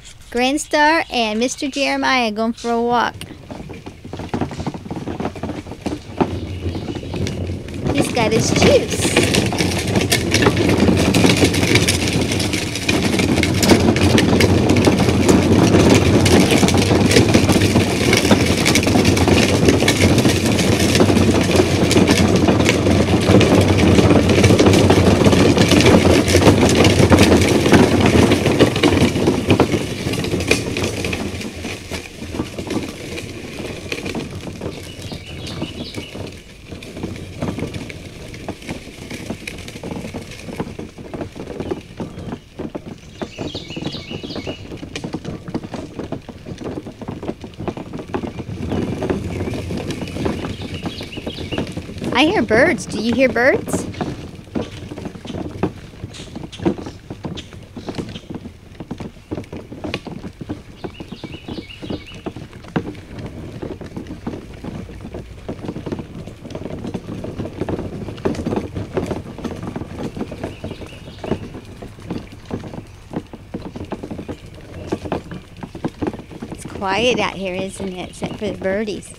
Grand Star and Mr. Jeremiah going for a walk. He's got his juice. I hear birds. Do you hear birds? It's quiet out here, isn't it? Except for the birdies.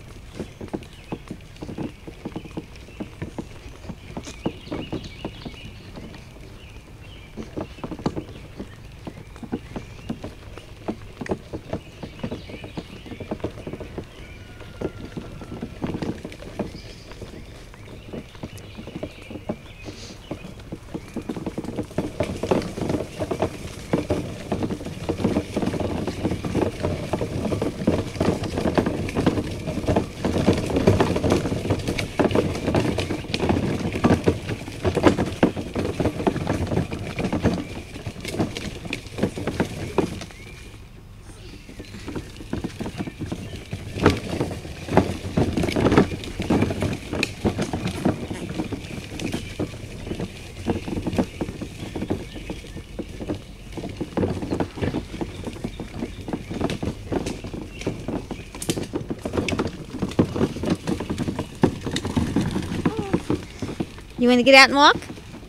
You want to get out and walk?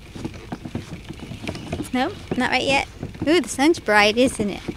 No, not right yet. Ooh, the sun's bright, isn't it?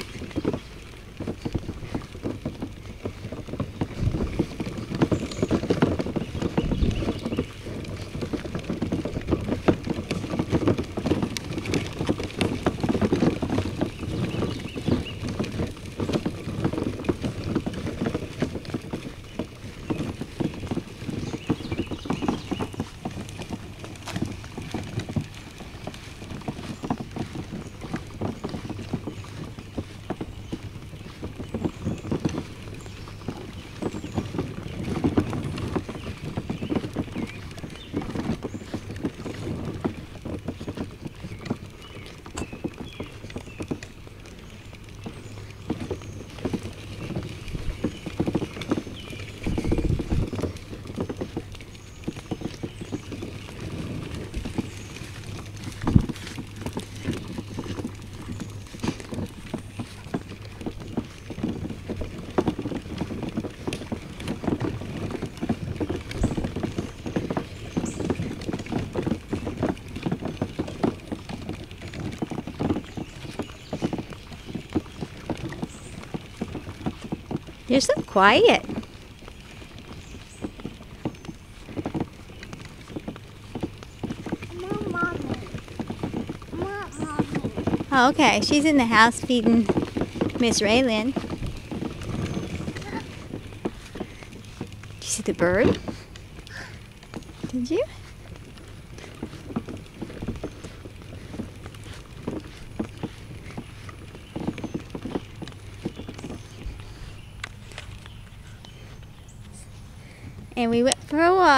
You're so quiet. Oh, okay. She's in the house feeding Miss Raylyn. Did you see the bird? Did you? And we went for a walk.